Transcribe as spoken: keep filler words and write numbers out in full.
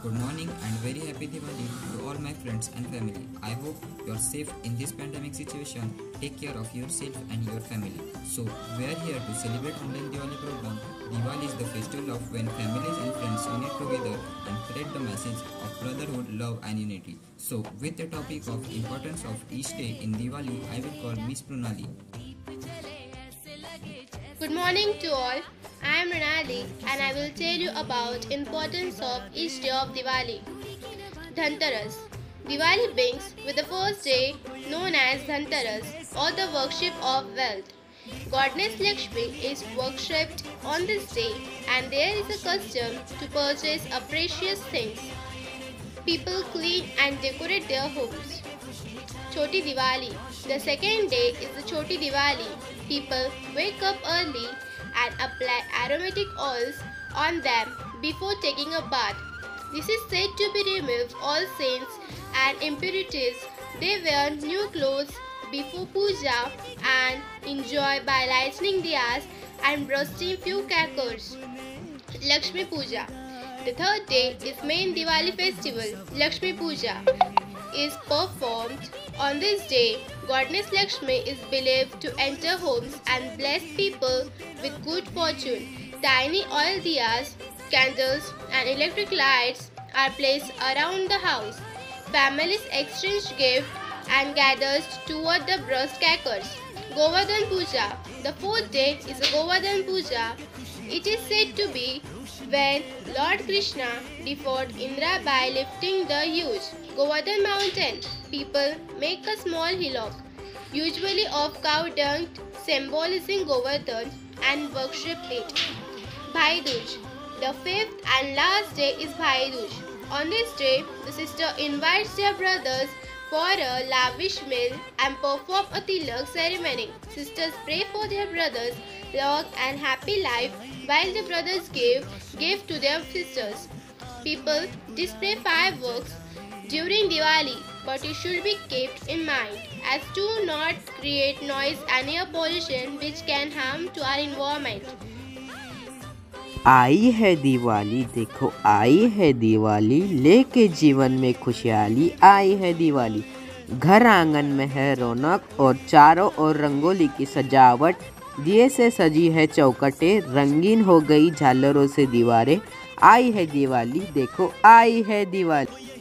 Good morning and very happy Diwali to all my friends and family. I hope you are safe in this pandemic situation. Take care of yourself and your family. So, we are here to celebrate online Diwali program. Diwali is the festival of when families and friends unite together and spread the message of brotherhood, love and unity. So, with the topic of importance of each day in Diwali, I will call Miss Prunali. Good morning to all. I am Renali and I will tell you about importance of each day of Diwali. Dhanteras. Diwali begins with the first day known as Dhanteras or the worship of wealth. Goddess Lakshmi is worshipped on this day and there is a custom to purchase a precious things. People clean and decorate their homes. Choti Diwali. The second day is the Choti Diwali. People wake up early and apply aromatic oils on them before taking a bath. This is said to be remove all sins and impurities. They wear new clothes before puja and enjoy by lighting diyas and bursting few crackers. Lakshmi Puja. The third day is main Diwali festival. Lakshmi Puja is performed on this day. Goddess Lakshmi is believed to enter homes and bless people with good fortune. Tiny oil diyas, candles and electric lights are placed around the house. Families exchange gifts and gathers toward the brass crackers. Govardhan Puja. The fourth day is a Govardhan Puja. It is said to be when Lord Krishna defied Indra by lifting the huge Govardhan mountain. People make a small hillock, usually of cow dung, symbolizing Govardhan, and worship it. Bhai Dooj. The fifth and last day is Bhai Dooj. On this day, the sister invites their brothers for a lavish meal and perform a tilak ceremony. Sisters pray for their brothers' long and happy life while the brothers give gift to their sisters. People display fireworks during Diwali, but it should be kept in mind as to not create noise and air pollution which can harm to our environment. आई है दिवाली, देखो आई है दिवाली, लेके जीवन में खुशहाली। आई है दिवाली, घर आंगन में है रौनक और चारों ओर रंगोली की सजावट। दिए से सजी है चौखटें, रंगीन हो गई झालरों से दीवारें। आई है दिवाली, देखो आई है दिवाली।